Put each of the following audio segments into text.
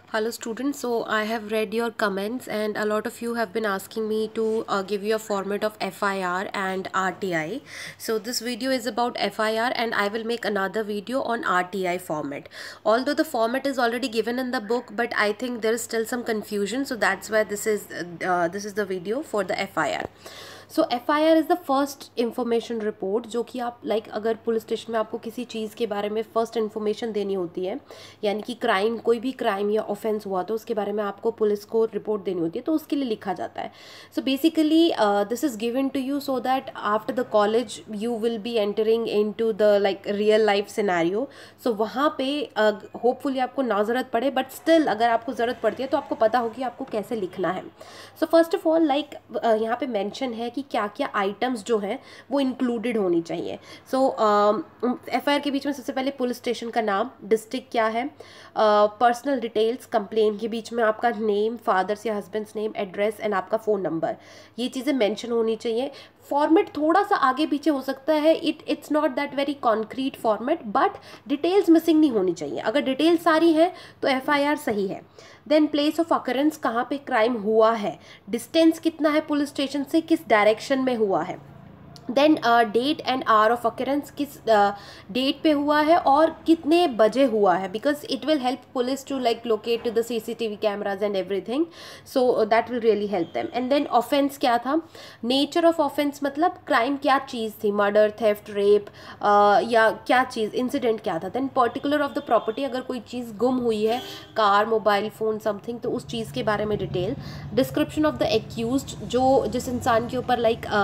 Hello students, so I have read your comments and a lot of you have been asking me to give you a format of FIR and RTI. So this video is about FIR and I will make another video on RTI format. Although the format is already given in the book, but I think there is still some confusion, so that's why this is the video for the FIR. So FIR is the first information report जो कि आप अगर police station में आपको किसी चीज़ के बारे में फ़र्स्ट इन्फॉर्मेशन देनी होती है, यानी कि क्राइम, कोई भी क्राइम या ऑफेंस हुआ तो उसके बारे में आपको पुलिस को रिपोर्ट देनी होती है, तो उसके लिए लिखा जाता है. So basically this is given to you so that after the college you will be entering in to the real life scenario. So वहाँ पे होपफुली आपको ना ज़रूरत पड़े, बट स्टिल अगर आपको ज़रूरत पड़ती है तो आपको पता होगी आपको कैसे लिखना है. सो फर्स्ट ऑफ ऑल यहाँ पे मेंशन है कि क्या क्या आइटम्स जो हैं वो इंक्लूडेड होनी चाहिए. सो FIR के बीच में सबसे पहले पुलिस स्टेशन का नाम, डिस्ट्रिक्ट क्या है, पर्सनल डिटेल्स, कंप्लेन के बीच में आपका नेम, फादर्स या हस्बैंड्स नेम, एड्रेस एंड आपका फ़ोन नंबर, ये चीज़ें मेंशन होनी चाहिए. फॉर्मेट थोड़ा सा आगे पीछे हो सकता है, it's not that very concrete format, but details missing नहीं होनी चाहिए. अगर डिटेल्स सारी हैं तो FIR सही है. देन प्लेस ऑफ अकरेंस, कहाँ पे क्राइम हुआ है, डिस्टेंस कितना है पुलिस स्टेशन से, किस डायरेक्शन में हुआ है. Then date and hour of occurrence, किस डेट पे हुआ है और कितने बजे हुआ है, because it will help police to locate the CCTV cameras and everything, so that will really help them. And then offence क्या था, नेचर ऑफ ऑफेंस मतलब क्राइम क्या चीज़ थी, मर्डर, थेफ्ट, रेप या क्या चीज़, इंसिडेंट क्या था. Then particular of the property, अगर कोई चीज़ गुम हुई है, कार, मोबाइल फ़ोन, समथिंग, तो उस चीज़ के बारे में detail. Description of the accused, जो जिस इंसान के ऊपर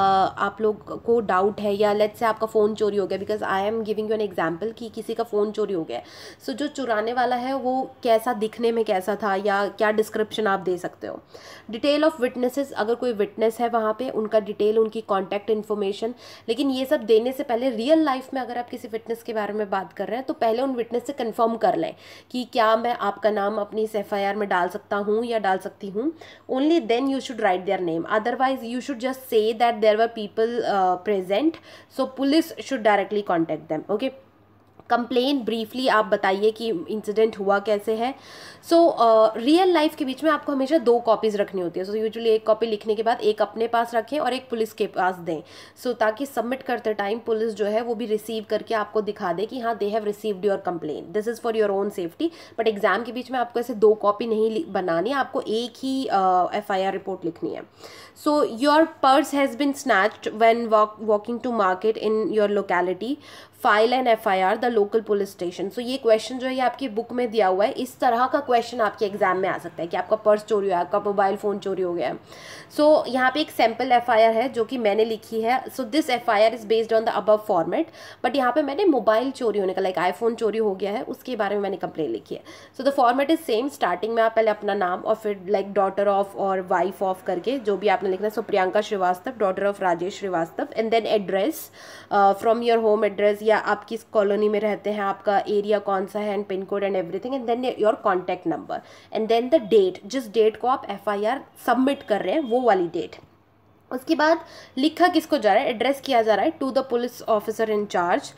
आप लोग को डाउट है, या लेट्स से आपका फ़ोन चोरी हो गया, because I am giving you an example कि किसी का फ़ोन चोरी हो गया. सो जो चुराने वाला है वो कैसा दिखने में कैसा था, या क्या डिस्क्रिप्शन आप दे सकते हो. डिटेल ऑफ विटनेसेस, अगर कोई विटनेस है वहाँ पे, उनका डिटेल, उनकी कॉन्टैक्ट इन्फॉर्मेशन. लेकिन ये सब देने से पहले रियल लाइफ में अगर आप किसी विटनेस के बारे में बात कर रहे हैं तो पहले उन विटनेस से कन्फर्म कर लें कि क्या मैं आपका नाम अपनी इस FIR में डाल सकता हूँ या डाल सकती हूँ. Only then you should write their name, otherwise you should just say that there were people present, so police should directly contact them. Okay. कंप्लेन ब्रीफली आप बताइए कि इंसिडेंट हुआ कैसे है. सो रियल लाइफ के बीच में आपको हमेशा 2 कॉपीज़ रखनी होती है. सो यूजुअली एक कॉपी लिखने के बाद एक अपने पास रखें और एक पुलिस के पास दें, सो ताकि सबमिट करते टाइम पुलिस जो है वो भी रिसीव करके आपको दिखा दे कि हाँ, they have received your complaint. This is for your own safety. But exam के बीच में आपको ऐसे 2 कॉपी नहीं बनानी, आपको एक ही FIR रिपोर्ट लिखनी है. So your purse has been snatched when walking to market in your locality, file an FIR the local police station. So ये क्वेश्चन जो है ये आपकी बुक में दिया हुआ है. इस तरह का क्वेश्चन आपके एग्जाम में आ सकता है कि आपका पर्स चोरी हुआ है, आपका मोबाइल फ़ोन चोरी हो गया है. सो यहाँ पे एक सैम्पल FIR है जो कि मैंने लिखी है. So this FIR is based on the above format, but यहाँ पे मैंने मोबाइल चोरी होने का, आईफोन चोरी हो गया है, उसके बारे में मैंने कंप्लेन लिखी है. So the format is same. Starting में आप पहले अपना नाम और फिर डॉटर ऑफ और वाइफ ऑफ करके जो भी आपने लिखना है. So Priyanka Srivastava, daughter of Rajesh Srivastava. And then address, from your home address, या आप किस कॉलोनी में रहते हैं, आपका एरिया कौन सा है, and pin code and everything. And then your contact number. And then the date, जिस डेट को आप FIR सबमिट कर रहे हैं वो वाली डेट. उसके बाद लिखा किसको जा रहा है, एड्रेस किया जा रहा है to the police officer in charge,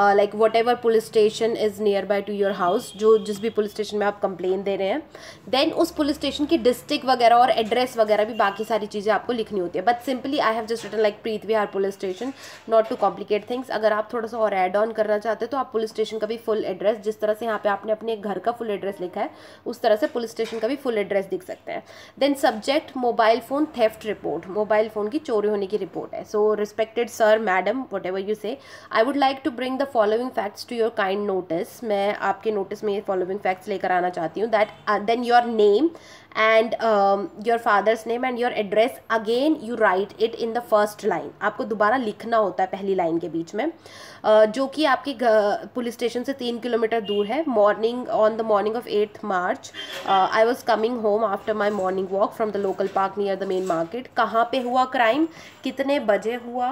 whatever police station is nearby to your house, जो जिस भी पुलिस स्टेशन में आप कंप्लेन दे रहे हैं. देन उस पुलिस स्टेशन की डिस्ट्रिक्ट वगैरह और एड्रेस वगैरह भी, बाकी सारी चीज़ें आपको लिखनी होती है. But simply I have just written Preet Vihar police station, not to complicate things. अगर आप थोड़ा सा और ऐड ऑन करना चाहते हैं तो आप पुलिस स्टेशन का भी फुल एड्रेस, जिस तरह से यहाँ पे आपने अपने घर का फुल एड्रेस लिखा है उस तरह से पुलिस स्टेशन का भी फुल एड्रेस लिख सकते हैं. Then subject, mobile phone theft report, mobile phone की चोरी होने की रिपोर्ट है. So respected sir, madam, whatever you say, I would like to bring the following facts to your kind notice. मैं आपके नोटिस में ये फॉलोइंग फैक्ट्स लेकर आना चाहती हूँ. That then your name and your father's name and your address, again you write it in the first line. आपको दोबारा लिखना होता है पहली लाइन के बीच में, जो कि आपके पुलिस स्टेशन से 3 किलोमीटर दूर है. Morning, on the morning of 8th March I was coming home after my morning walk from the local park near the main market. कहाँ पे हुआ क्राइम, कितने बजे हुआ,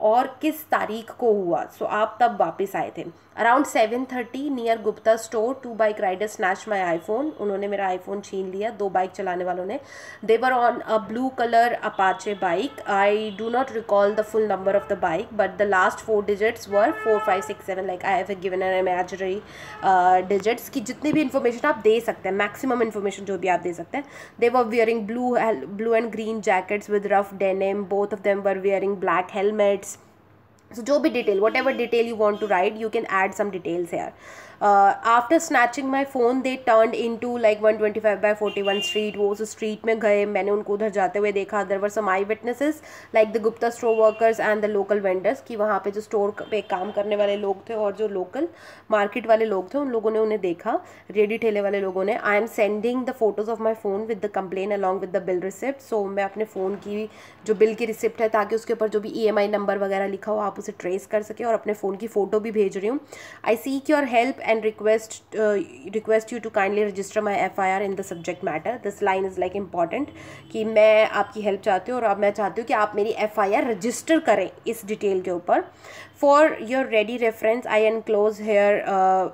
और किस तारीख को हुआ. सो आप तब वापस आए थे. Around 7:30 near Gupta store 2 bike riders snatch my iPhone. उन्होंने मेरा आईफोन छीन लिया 2 बाइक चलाने वालों ने. They were on a blue colour Apache bike. I do not recall the full number of the bike but the last 4 digits were 4 5 6 7. Like I have given an imaginary digits की जितने भी information आप दे सकते हैं, maximum information जो भी आप दे सकते हैं. They were wearing blue and green jackets with rough denim. Both of them were wearing black helmets. So जो भी detail, whatever detail you want to write, you can add some details here. After snatching my phone they turn in to like 125/41 street. वो उस street में गए, मैंने उनको उधर जाते हुए देखा. There were some eyewitnesses like the Gupta store workers and the local vendors, कि वहाँ पे जो स्टोर पे काम करने वाले लोग थे और जो लोकल मार्केट वाले लोग थे उन लोगों ने उन्हें देखा, रेडी ठेले वाले लोगों ने. I am sending the photos of my phone with the complaint along with the bill receipt. So मैं अपने फ़ोन की जो बिल की रिसिप्ट है, ताकि उसके ऊपर जो भी EMI नंबर वगैरह लिखा हो आप उसे ट्रेस कर सके, और अपने फ़ोन की फ़ोटो भी भेज रही हूँ. I seek your help and request you to kindly register my FIR in the subject matter. This line is like important, कि मैं आपकी हेल्प चाहती हूँ और अब मैं चाहती हूँ कि आप मेरी FIR रजिस्टर करें इस डिटेल के ऊपर. For your ready reference I enclose here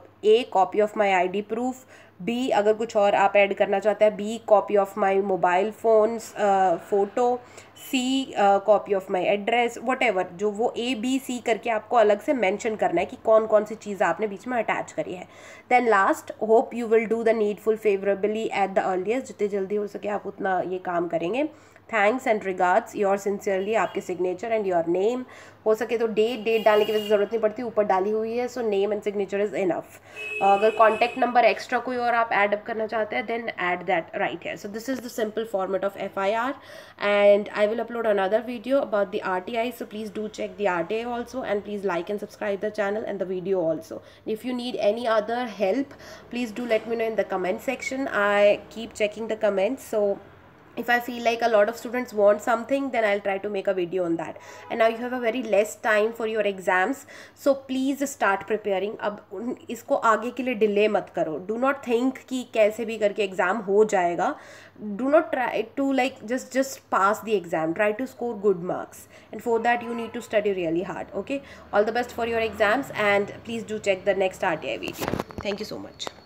A copy of my ID proof. B अगर कुछ और आप ऐड करना चाहते हैं, B copy of my mobile phones photo. C copy of my address. Whatever, जो वो ABC करके आपको अलग से मेंशन करना है कि कौन कौन सी चीज़ आपने बीच में अटैच करी है. Then last, hope you will do the needful favourably at the earliest. जितने जल्दी हो सके आप उतना ये काम करेंगे. Thanks and regards, your sincerely. आपके सिग्नेचर एंड योर नेम. हो सके तो डेट डालने की वजह ज़रूरत नहीं पड़ती, ऊपर डाली हुई है. So name and signature is enough. अगर कॉन्टैक्ट नंबर एक्स्ट्रा कोई और आप ऐड अप करना चाहते हैं, then add that right here. So this is the simple format of FIR, and I will upload another video about the RTI. So please do check the RTI also, and please like and subscribe the channel and the video also. If you need any other help, please do let me know in the comment section. I keep checking the comments, so if I feel like a lot of students want something, then I'll try to make a video on that. And now you have a very less time for your exams, so please start preparing. अब इसको आगे के लिए delay मत करो. Do not think कि कैसे भी करके एग्ज़ाम हो जाएगा. Do not try to like just pass the exam. Try to score good marks, and for that you need to study really hard. Okay, all the best for your exams, and please do check the next RTI video. Thank you so much.